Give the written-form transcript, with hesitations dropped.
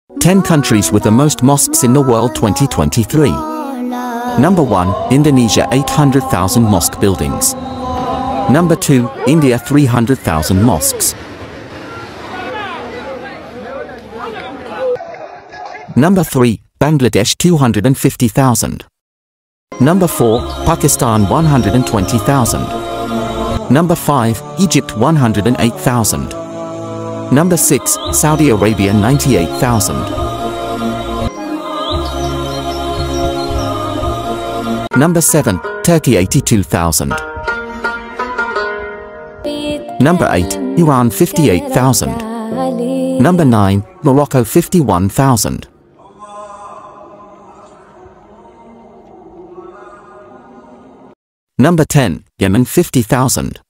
10 countries with the most mosques in the world 2023. Number 1, Indonesia 800,000 mosque buildings. Number 2, India 300,000 mosques. Number 3, Bangladesh 250,000. Number 4, Pakistan 120,000. Number 5, Egypt 108,000. Number 6, Saudi Arabia 98,000. Number 7, Turkey 82,000. Number 8, Iran 58,000. Number 9, Morocco 51,000. Number 10, Yemen 50,000.